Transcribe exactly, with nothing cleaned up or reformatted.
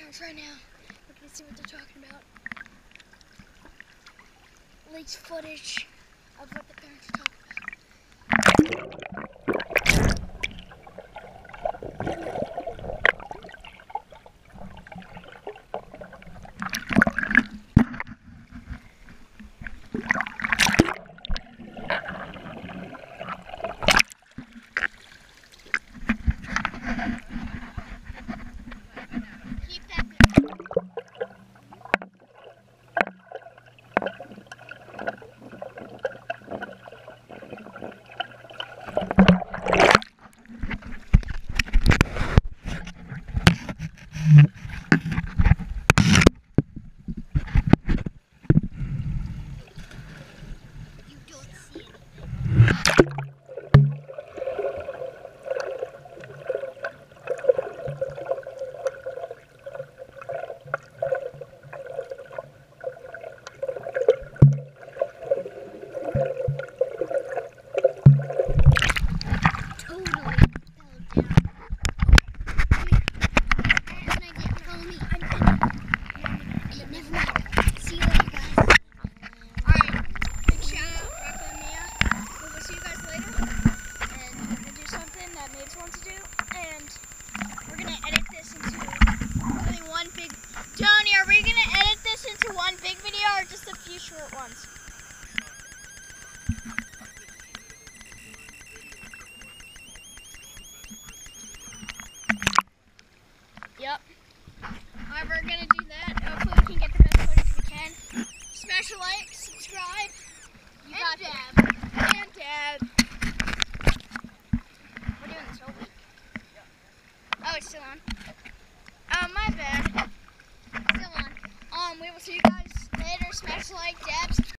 parents right now. We're gonna see what they're talking about. Leaks footage of what the parents are talking want to do, and we're gonna edit this into really one big. Tony, are we gonna edit this into one big video or just a few short ones? Yep. Alright, we're gonna do that. Hopefully we can get the best footage we can. Smash a like, subscribe. You and got dab. And dab. We're doing this whole week. Oh, it's still on. Oh, my bad. Still on. Um, we will see you guys later. Smash a like, dab, subscribe.